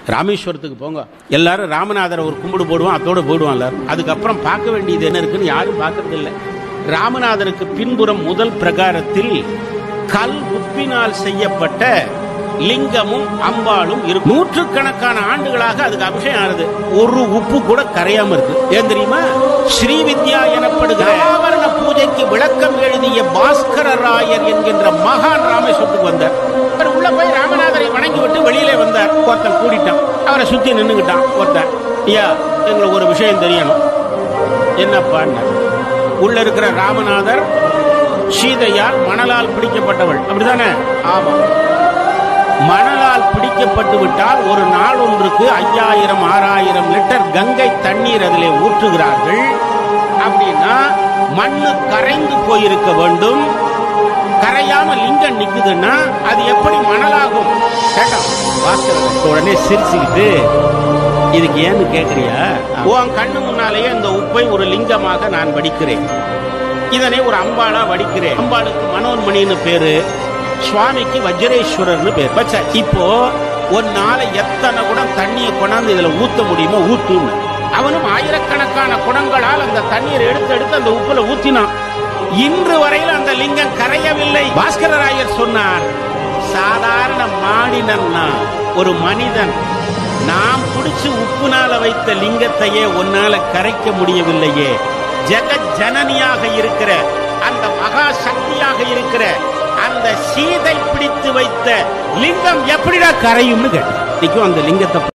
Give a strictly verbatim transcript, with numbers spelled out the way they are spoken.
ராமேஸ்வரத்துக்கு போங்க, எல்லாரும் ராமநாதரை ஒரு கும்பிடு போடுவோம், அதோட போடுவான் எல்லாரும். அதுக்கப்புறம் பார்க்க வேண்டியது என்ன இருக்குன்னு யாரும் பார்க்கறது இல்லை. ராமநாதருக்கு பின்புறம் முதல் பிரகாரத்தில் கல் உப்பினால் செய்யப்பட்ட லிங்கமும் அம்பாளும் இருக்கு. நூற்றுக்கணக்கான ஆண்டுகளாக அதுக்கு அபிஷேகம் ஆனது, ஒரு உப்பு கூட கரையாம இருக்கு. ஏன் தெரியுமா? ஸ்ரீவித்யா எனப்படுகிற ஆவரண பூஜைக்கு விளக்கம் எழுதிய பாஸ்கர ராயர் என்கின்ற மகான் ராமேஸ்வரத்துக்கு வந்தார். அவர் உள்ள போய் ராமநாதரை வணங்கி விட்டு வெளியிலே வந்தார். ஒருத்தன் கூடிட்டான், அவரை சுத்தி நின்னுகிட்டான். ஒருத்தன், ஐயா எங்களுக்கு ஒரு விஷயம் தெரியணும். என்னப்பா? உள்ள இருக்கிற ராமநாதர் சீதையால் மணலால் பிடிக்கப்பட்டவள், அப்படிதானே? ஆமா. மணலால் பிடிக்கப்பட்டு விட்டால் ஒரு நாள் ஒன்றுக்கு ஐயாயிரம் ஆறாயிரம் லிட்டர் கங்கை தண்ணீர் அதிலே ஊற்றுகிறார்கள். அப்படின்னா மண்ணு கரைந்து போயிருக்க வேண்டும். கரையாம லிங்கம் நிக்குதுன்னா அது எப்படி மணலாகும்? கேட்டான் பாஸ்கரன். உடனே சிரிச்சுக்கிட்டு, இதுக்கு ஏன்னு கேட்கிறியா? உன் கண்ணு முன்னாலேயே இந்த உப்பை ஒரு லிங்கமாக நான் வடிக்கிறேன், இதனை ஒரு அம்பாளா வடிக்கிறேன். அம்பாளுக்கு மனோன்மணின்னு பேரு, சுவாமிக்கு வஜ்ரேஸ்வரர்னு பேர். இப்போ ஒரு நாளை எத்தனை குடம் தண்ணியை கொண்டாந்து இதுல ஊத்த முடியுமோ ஊத்துன்னு. அவனும் ஆயிரக்கணக்கான குடங்களால் அந்த தண்ணீரை எடுத்து எடுத்து அந்த உப்புல ஊத்தினான். இன்று வரையில் அந்த லிங்கம் கரையவில்லை. பாஸ்கரராயர் சொன்னார், சாதாரண மானிடன்னா ஒரு மனிதன், நாம் குடிச்சு உப்புனால வைத்த லிங்கத்தையே ஒன்னால கரைக்க முடியவில்லையே, ஜெகத் ஜனனியாக இருக்கிற அந்த மகா சக்தியாக இருக்கிற அந்த சீதை பிடித்து வைத்த லிங்கம் எப்படிடா கரையும்னு கேட்டான். அந்த லிங்கத்தை